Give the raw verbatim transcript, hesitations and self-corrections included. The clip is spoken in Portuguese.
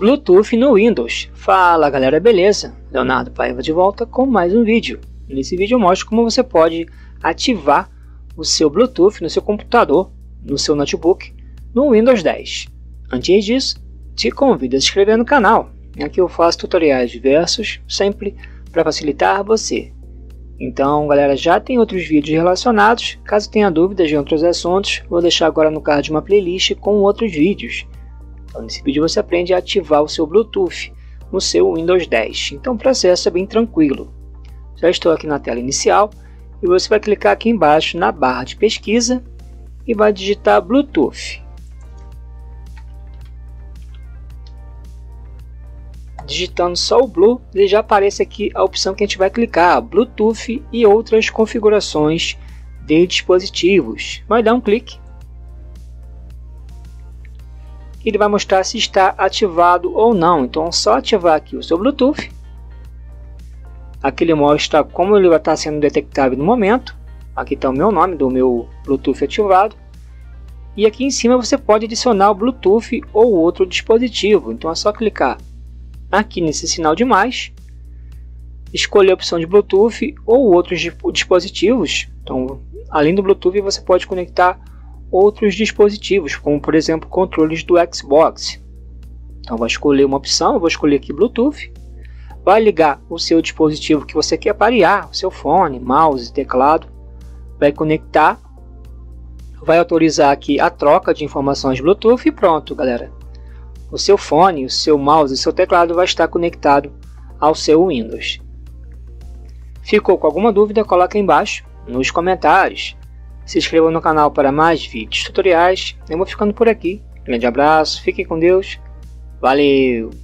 Bluetooth no Windows. Fala galera, beleza? Leonardo Paiva de volta com mais um vídeo. Nesse vídeo eu mostro como você pode ativar o seu Bluetooth no seu computador, no seu notebook, no Windows dez. Antes disso, te convido a se inscrever no canal. Aqui eu faço tutoriais diversos, sempre para facilitar você. Então galera, já tem outros vídeos relacionados. Caso tenha dúvidas de outros assuntos, vou deixar agora no card uma playlist com outros vídeos. Então, nesse vídeo você aprende a ativar o seu Bluetooth no seu Windows dez. Então o processo é bem tranquilo. Já estou aqui na tela inicial e você vai clicar aqui embaixo na barra de pesquisa e vai digitar Bluetooth. Digitando só o Blue, ele já aparece aqui a opção que a gente vai clicar, Bluetooth e outras configurações de dispositivos. Vai dar um clique. Ele vai mostrar se está ativado ou não. Então é só ativar aqui o seu Bluetooth. Aqui ele mostra como ele vai estar sendo detectável no momento. Aqui está o meu nome do meu Bluetooth ativado. E aqui em cima você pode adicionar o Bluetooth ou outro dispositivo. Então é só clicar aqui nesse sinal de mais, escolher a opção de Bluetooth ou outros dispositivos. Então, além do Bluetooth, você pode conectar outros dispositivos, como por exemplo controles do Xbox. Então vou escolher uma opção, eu vou escolher aqui Bluetooth. Vai ligar o seu dispositivo que você quer parear, o seu fone, mouse, teclado. Vai conectar, vai autorizar aqui a troca de informações Bluetooth e pronto galera. O seu fone, o seu mouse e o seu teclado vai estar conectado ao seu Windows. Ficou com alguma dúvida? Coloca aí embaixo nos comentários. Se inscreva no canal para mais vídeos tutoriais. Eu vou ficando por aqui. Grande abraço, fiquem com Deus. Valeu!